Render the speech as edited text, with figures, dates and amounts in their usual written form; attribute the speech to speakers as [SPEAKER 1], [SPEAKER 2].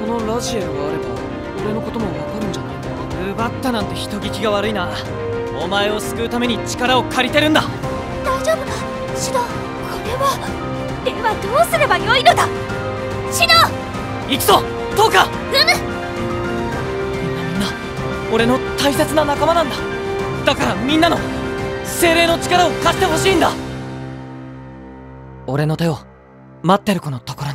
[SPEAKER 1] のラジエルがあれば俺のこともわかるんじゃないのか。奪ったなんて人聞きが悪いな。お前を救うために力を借りてるんだ。
[SPEAKER 2] 大丈夫かシド。これはではどうすればよいのだ。シド、
[SPEAKER 1] 行くぞトウカ。
[SPEAKER 2] みんな
[SPEAKER 1] 俺の大切な仲間なんだ。だからみんなの精霊の力を貸してほしいんだ。俺の手を待ってる子のところ